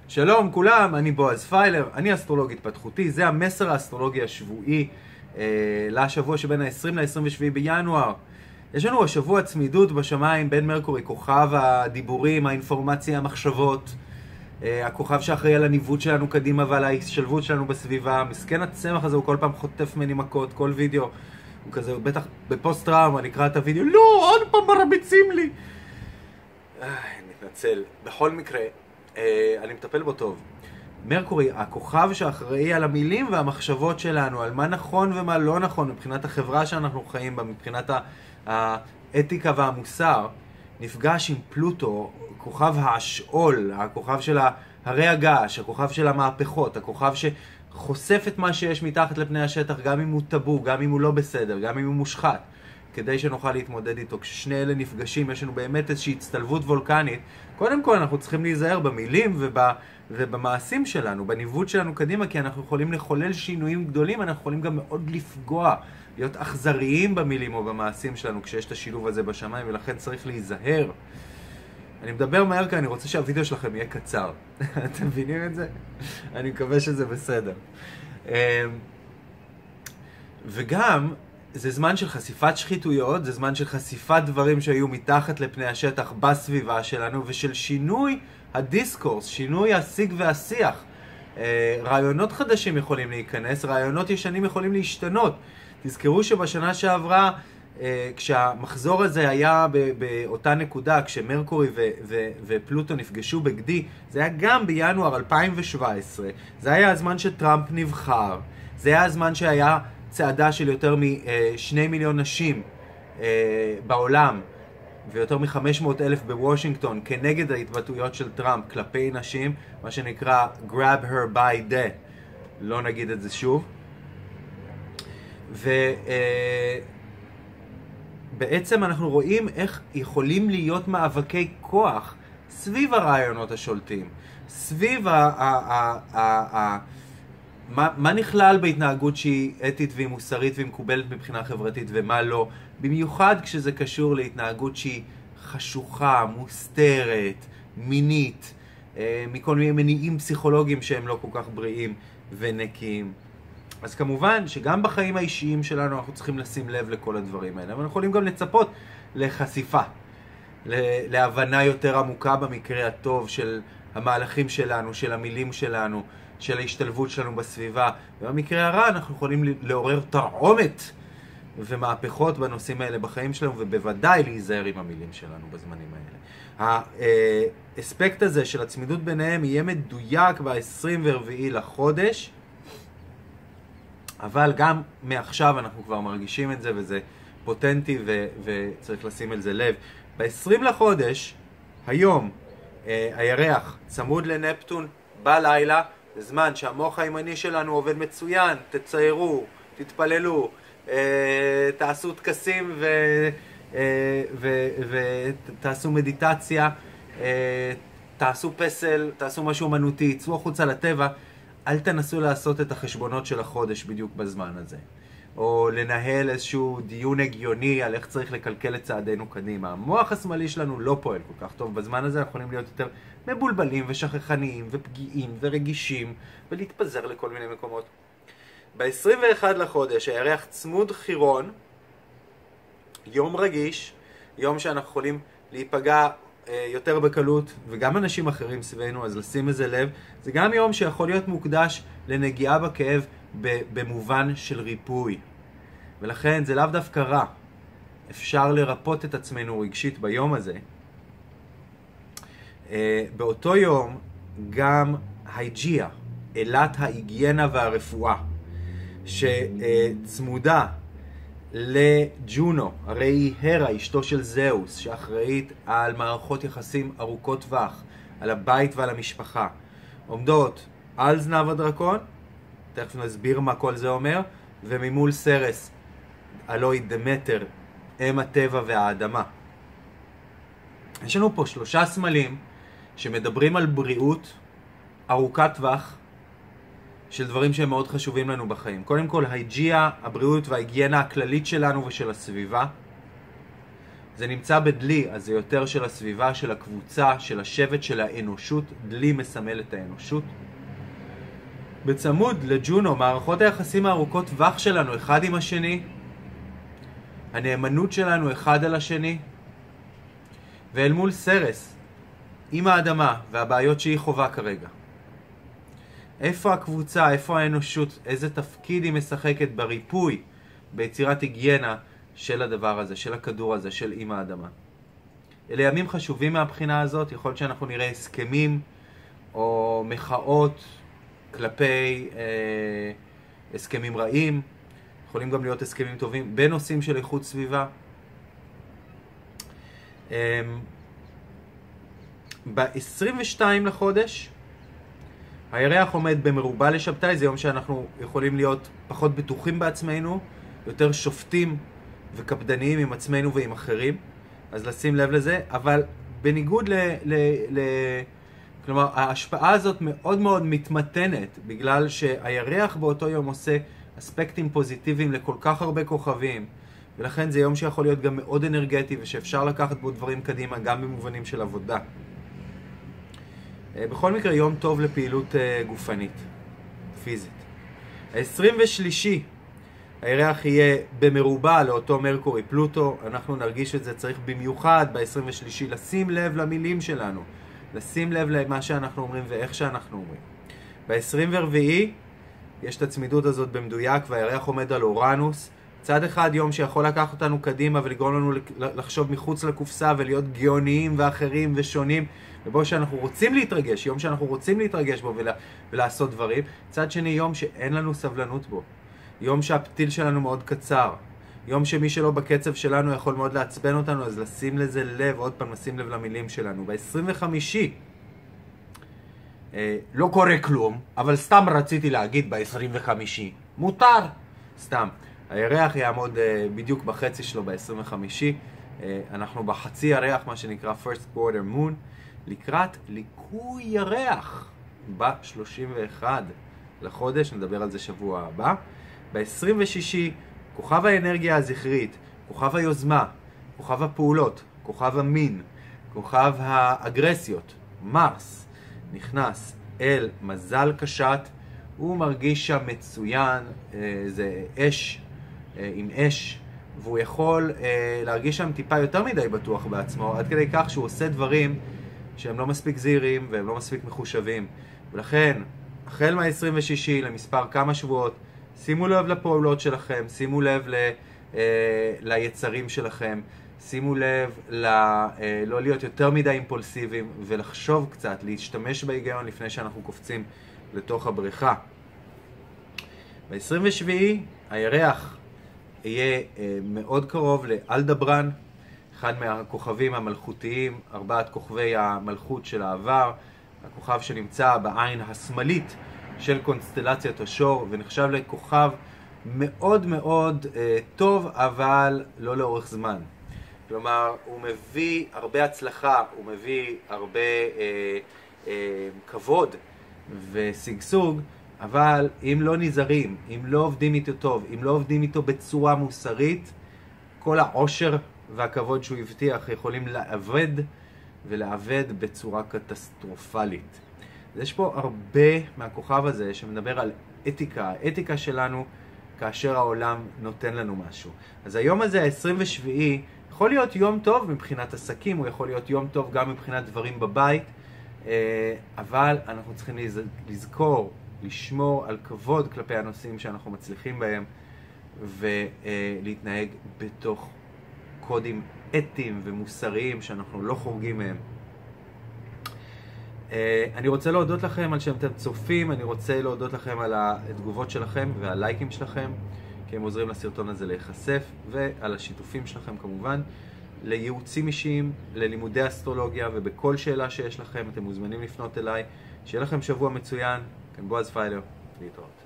שלום כולם, אני בועז פיילר, אני אסטרולוג התפתחותי, זה המסר האסטרולוגי השבועי לשבוע שבין ה-20 ל-27 בינואר. יש לנו השבוע צמידות בשמיים בין מרקורי, כוכב הדיבורים, האינפורמציה, המחשבות, הכוכב שאחראי על הניווט שלנו קדימה ועל ההשתלבות שלנו בסביבה. מסכן הצמח הזה, הוא כל פעם חוטף מני מכות, כל וידאו, הוא כזה, בטח בפוסט טראומה, נקרא את הוידאו, לא, עוד פעם מרביצים לי. נתנצל. בכל מקרה, אני מטפל בו טוב. מרקורי, הכוכב שאחראי על המילים והמחשבות שלנו, על מה נכון ומה לא נכון מבחינת החברה שאנחנו חיים בה, מבחינת האתיקה והמוסר, נפגש עם פלוטו, כוכב השאול, הכוכב של הרי הגעש, הכוכב של המהפכות, הכוכב שחושף את מה שיש מתחת לפני השטח, גם אם הוא טבו, גם אם הוא לא בסדר, גם אם הוא מושחת, כדי שנוכל להתמודד איתו. כששני אלה נפגשים, יש לנו באמת איזושהי הצטלבות וולקנית. קודם כל אנחנו צריכים להיזהר במילים ובמעשים שלנו, בניווט שלנו קדימה, כי אנחנו יכולים לחולל שינויים גדולים, אנחנו יכולים גם מאוד לפגוע, להיות אכזריים במילים או במעשים שלנו כשיש את השילוב הזה בשמיים, ולכן צריך להיזהר. אני מדבר מהר כי אני רוצה שהווידאו שלכם יהיה קצר. אתם מבינים את זה? אני מקווה שזה בסדר. וגם זה זמן של חשיפת שחיתויות, זה זמן של חשיפת דברים שהיו מתחת לפני השטח בסביבה שלנו, ושל שינוי הדיסקורס, שינוי השיג והשיח. רעיונות חדשים יכולים להיכנס, רעיונות ישנים יכולים להשתנות. תזכרו שבשנה שעברה, כשהמחזור הזה היה באותה נקודה, כשמרקורי ופלוטו נפגשו בגדי, זה היה גם בינואר 2017, זה היה הזמן שטראמפ נבחר, זה היה הזמן שהיה צעדה של יותר מ2 מיליון נשים בעולם, ויותר מ500,000 בוושינגטון, כנגד ההתבטאויות של טראמפ כלפי נשים, מה שנקרא grab her by the, לא נגיד את זה שוב. ובעצם אנחנו רואים איך יכולים להיות מאבקי כוח סביב הרעיונות השולטים, סביב מה נכלל בהתנהגות שהיא אתית והיא מוסרית והיא מקובלת מבחינה חברתית ומה לא, במיוחד כשזה קשור להתנהגות שהיא חשוכה, מוסתרת, מינית, מכל מיני מניעים פסיכולוגיים שהם לא כל כך בריאים ונקיים. אז כמובן שגם בחיים האישיים שלנו אנחנו צריכים לשים לב לכל הדברים האלה, אבל אנחנו יכולים גם לצפות לחשיפה, להבנה יותר עמוקה במקרה הטוב של המהלכים שלנו, של המילים שלנו, של ההשתלבות שלנו בסביבה. ובמקרה הרע אנחנו יכולים לעורר תרעומת ומהפכות בנושאים האלה בחיים שלנו, ובוודאי להיזהר עם המילים שלנו בזמנים האלה. האספקט הזה של הצמידות ביניהם יהיה מדויק ב-24 לחודש, אבל גם מעכשיו אנחנו כבר מרגישים את זה, וזה פוטנטי וצריך לשים על זה לב. ב-20 לחודש, היום, הירח צמוד לנפטון בלילה, זה זמן שהמוח הימני שלנו עובד מצוין, תציירו, תתפללו, תעשו טקסים ותעשו מדיטציה, תעשו פסל, תעשו משהו אמנותי, צאו החוצה לטבע. אל תנסו לעשות את החשבונות של החודש בדיוק בזמן הזה, או לנהל איזשהו דיון הגיוני על איך צריך לקלקל את צעדינו קדימה. המוח השמאלי שלנו לא פועל כל כך טוב בזמן הזה, אנחנו יכולים להיות יותר מבולבלים ושכחניים ופגיעים ורגישים ולהתפזר לכל מיני מקומות. ב-21 לחודש הירח צמוד חירון, יום רגיש, יום שאנחנו יכולים להיפגע יותר בקלות, וגם אנשים אחרים סביבנו, אז לשים איזה לב. זה גם יום שיכול להיות מוקדש לנגיעה בכאב במובן של ריפוי, ולכן זה לאו דווקא רע. אפשר לרפות את עצמנו רגשית ביום הזה. באותו יום גם הייג'יה, אלת ההיגיינה והרפואה, שצמודה לג'ונו, הרי היא הרה, אשתו של זאוס, שאחראית על מערכות יחסים ארוכות טווח, על הבית ועל המשפחה, עומדות על זנב הדרקון, תכף נסביר מה כל זה אומר, וממול סרס, הלוא היא דמטר, אם הטבע והאדמה. יש לנו פה 3 סמלים שמדברים על בריאות ארוכת טווח, של דברים שהם מאוד חשובים לנו בחיים. קודם כל, הייג'יה, הבריאות וההיגיינה הכללית שלנו ושל הסביבה. זה נמצא בדלי, אז זה יותר של הסביבה, של הקבוצה, של השבט, של האנושות. דלי מסמל את האנושות. בצמוד לג'ונו, מערכות היחסים הארוכות טווח שלנו אחד עם השני, הנאמנות שלנו אחד על השני, ואל מול סרס, עם האדמה והבעיות שהיא חובה כרגע. איפה הקבוצה, איפה האנושות, איזה תפקיד היא משחקת בריפוי, ביצירת היגיינה של הדבר הזה, של הכדור הזה, של עם האדמה. אלה ימים חשובים מהבחינה הזאת, יכול להיות שאנחנו נראה הסכמים או מחאות כלפי הסכמים רעים, יכולים גם להיות הסכמים טובים בנושאים של איכות סביבה. ב-22 לחודש, הירח עומד במרובע לשבתאי, זה יום שאנחנו יכולים להיות פחות בטוחים בעצמנו, יותר שופטים וקפדניים עם עצמנו ועם אחרים, אז לשים לב לזה, אבל בניגוד כלומר, ההשפעה הזאת מאוד מאוד מתמתנת, בגלל שהירח באותו יום עושה אספקטים פוזיטיביים לכל כך הרבה כוכבים, ולכן זה יום שיכול להיות גם מאוד אנרגטי, ושאפשר לקחת בו דברים קדימה, גם במובנים של עבודה. בכל מקרה, יום טוב לפעילות גופנית, פיזית. ה-23, הירח יהיה במרובע לאותו מרקורי פלוטו, אנחנו נרגיש את זה, צריך במיוחד ב-23 לשים לב למילים שלנו, לשים לב למה שאנחנו אומרים ואיך שאנחנו אומרים. ב-24 יש את הצמידות הזאת במדויק, והירח עומד על אורנוס. צד אחד יום שיכול לקחת אותנו קדימה ולגרום לנו לחשוב מחוץ לקופסה ולהיות גאוניים ואחרים ושונים, ובו שאנחנו רוצים להתרגש, יום שאנחנו רוצים להתרגש בו ולעשות דברים. צד שני, יום שאין לנו סבלנות בו. יום שהפתיל שלנו מאוד קצר. יום שמי שלא בקצב שלנו יכול מאוד לעצבן אותנו, אז לשים לזה לב, עוד פעם נשים לב למילים שלנו. ב-25 לא קורה כלום, אבל סתם רציתי להגיד ב-25 מותר, סתם. הירח יעמוד בדיוק בחצי שלו ב-25, אנחנו בחצי ירח, מה שנקרא first quarter moon, לקראת ליקוי ירח ב-31 לחודש, נדבר על זה שבוע הבא. ב-26 כוכב האנרגיה הזכרית, כוכב היוזמה, כוכב הפעולות, כוכב המין, כוכב האגרסיות, מרס, נכנס אל מזל קשת, הוא מרגיש שם מצוין, זה אש עם אש, והוא יכול להרגיש שם טיפה יותר מדי בטוח בעצמו, עד כדי כך שהוא עושה דברים שהם לא מספיק זהירים והם לא מספיק מחושבים. ולכן, החל מה-26 למספר כמה שבועות, שימו לב לפעולות שלכם, שימו לב ליצרים שלכם, שימו לב לא להיות יותר מדי אימפולסיביים ולחשוב קצת, להשתמש בהיגיון לפני שאנחנו קופצים לתוך הבריכה. ב-27 הירח יהיה מאוד קרוב לאלדברן, אחד מהכוכבים המלכותיים, 4 כוכבי המלכות של העבר, הכוכב שנמצא בעין השמאלית של קונסטלציית השור, ונחשב לכוכב מאוד מאוד טוב, אבל לא לאורך זמן. כלומר, הוא מביא הרבה הצלחה, הוא מביא הרבה כבוד וסגסוג, אבל אם לא נזהרים, אם לא עובדים איתו טוב, אם לא עובדים איתו בצורה מוסרית, כל העושר והכבוד שהוא הבטיח יכולים לעבד בצורה קטסטרופלית. אז יש פה הרבה מהכוכב הזה שמדבר על אתיקה, האתיקה שלנו כאשר העולם נותן לנו משהו. אז היום הזה, ה-27, יכול להיות יום טוב מבחינת עסקים, הוא יכול להיות יום טוב גם מבחינת דברים בבית, אבל אנחנו צריכים לזכור, לשמור על כבוד כלפי הנושאים שאנחנו מצליחים בהם, ולהתנהג בתוך קודים אתיים ומוסריים שאנחנו לא חורגים מהם. אני רוצה להודות לכם על שאתם צופים, אני רוצה להודות לכם על התגובות שלכם והלייקים שלכם, כי הם עוזרים לסרטון הזה להיחשף, ועל השיתופים שלכם כמובן, לייעוצים אישיים, ללימודי אסטרולוגיה, ובכל שאלה שיש לכם אתם מוזמנים לפנות אליי. שיהיה לכם שבוע מצוין, כאן בועז פיילר, להתראות.